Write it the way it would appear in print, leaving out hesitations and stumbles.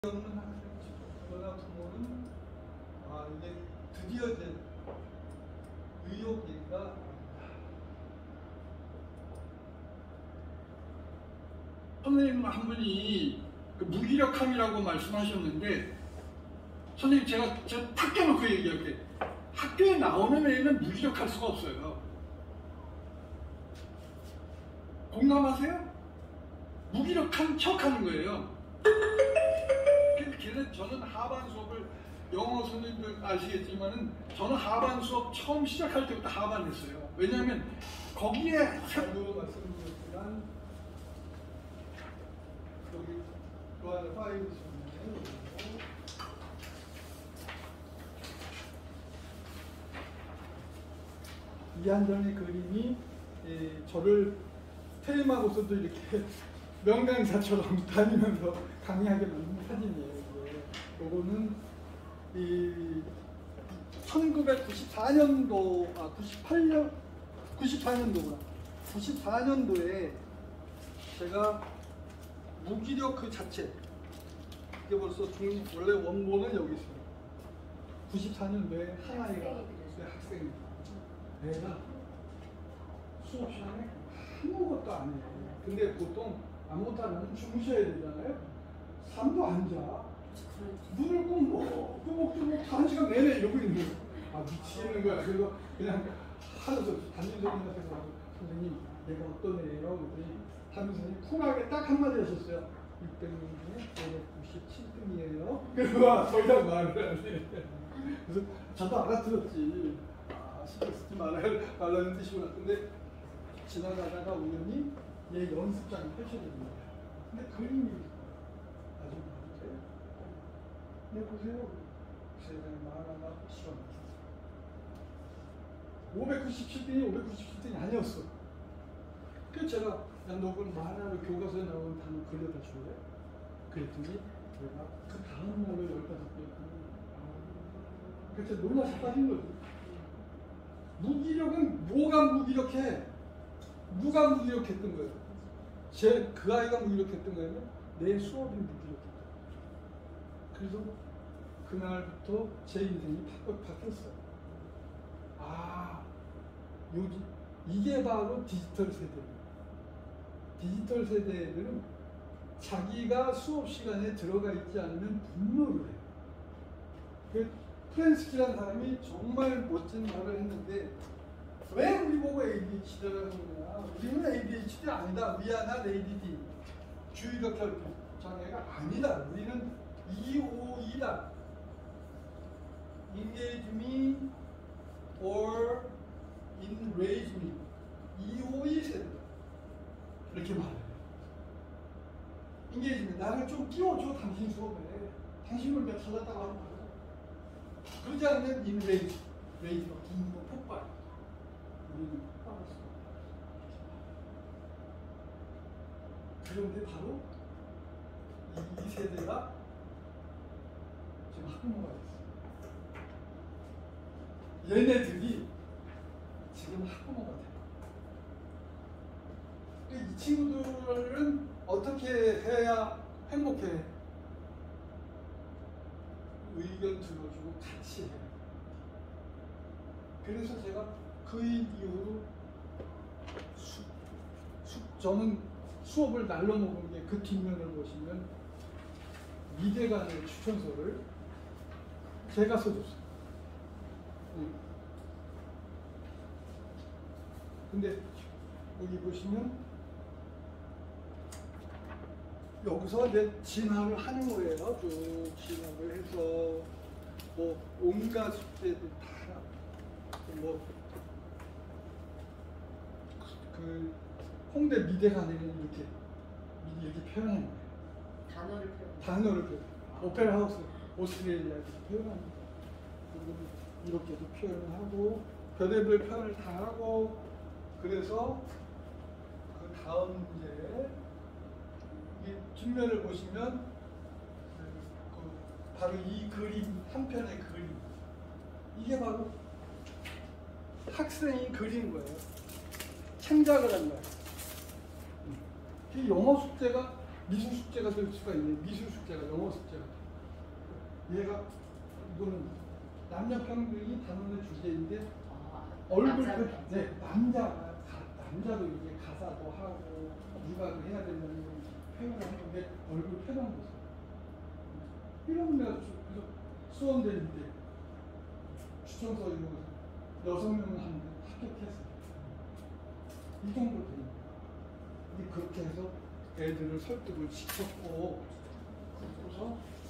없는 학생이나 부모는 이게 드디어 이제 의욕 얘기가 선생님 한 분이 그 무기력함이라고 말씀하셨는데, 선생님 제가 탁 깨놓고 얘기할게요. 학교에 나오는 애는 무기력할 수가 없어요. 공감하세요? 무기력한 척하는 거예요. 저는 하반 수업을, 영어 선생님들 아시겠지만은 저는 하반 수업 처음 시작할 때부터 하반했어요. 왜냐하면 거기에 잘도 말씀드렸지만 여기 그 안에 파일이 있었네요. 이한정의 그림이 저를 퇴임하고서도 이렇게 명강사처럼 다니면서 강의하게 만든 사진이에요. 이거는 이 1994년도, 94년도에 제가 무기력 그 자체, 이게 벌써 원래 원본은 여기 있어요. 94년도에 한 아이가 학생입니다. 내가 수업 시간에 아무것도 안 해요. 근데 보통 아무것도 안 하면 주무셔야 되잖아요. 잠도 안 자. 눈을 꾹 1시간 내내 이러고 있는 거야. 미치겠는 거야. 그래서 그냥 하면서 담임선생님한테 가서 선생님 내가 어떤 애예요? 그랬더니 담임선생님 쿨하게 딱 한마디 하셨어요. 600명 중에 597등이에요. 그래서 더 이상 말을 안 해. 그래서 저도 알아들었지. 신경 쓰지 말라는 뜻이구나. 근데 지나가다가 우연히 얘 연습장을 펼쳐주는 거야. 근데 그림이 아주 많은데, 네 보세요. 세상에 만화가 시간 597등이 597등이 아니었어. 그래서 제가 야, 너 그럼 만화로 교과서에 나오는 단어 그려다 줄래? 그랬더니 내가 그 다음 날로 15개. 그래서 놀라서 빠진 거지. 무기력은 뭐가 무기력해? 누가 무기력했던 거예요? 그 아이가 무기력했던 거예요? 내 수업이 무기력했던 거예요. 그래서 그날부터 제 인생이 바뀌었어요. 요즘 이게 바로 디지털 세대입니다. 디지털 세대들은 자기가 수업 시간에 들어가 있지 않으면 분노를 해요. 그 프렌스키라는 사람이 정말 멋진 말을 했는데, 왜 우리 보고 ADHD라고 하는 거야? 우리는 ADHD 아니다. We are not ADD. 주의력 결핍 장애가 아니다. 우리는 EOE다. Engage me or enrage me. EOE 세대. 이렇게 말해요. Engage me. 나를 좀 끼워줘. 당신 수업에. 당신을 내가 잘났다고 하는 거야. 그러지 않으면 enrage. rage가 분노 폭발. 우리는 폭발했어. 그런데 바로 이 세대가 지금 학부모가 됐어요. 얘네들이 지금 학부모가 돼요. 이 친구들은 어떻게 해야 행복해? 의견 들어주고 같이 해요. 그래서 제가 그 이후로 저는 수업을 날로 먹은 게 그 뒷면을 보시면 미대간의 추천서를 제가 써줬어요. 근데 여기 보시면 여기서 이제 진학을 하는 거예요. 쭉 진학을 해서 뭐 온갖 숙제들 다 그 홍대 미대간에는 이렇게 표현하는 거예요. 단어를 표현. 오페라 하우스 오스트레일리아 이렇게 표현하는 거예요. 이렇게도 표현하고 별의별 표현을 다 하고, 그래서 그 다음 문제 이 뒷면을 보시면 바로 이 그림, 한 편의 그림, 이게 바로 학생이 그린 거예요. 창작을 한 거예요. 이 영어 숙제가 미술 숙제가 될 수가 있네. 미술 숙제가 영어 숙제가. 얘가 이거는 남녀 평등이 단원의 주제인데 얼굴 네, 남자도 이제 가사도 하고 육아도 해야 된다는 표현을 한 건데 얼굴 표현 보세요. 이런 데가 그래서 수원대인데 추천서 이거 6명을 하는데 합격했어요. 이 정도 됩니다. 그렇게 해서 애들을 설득을 시켰고 그래서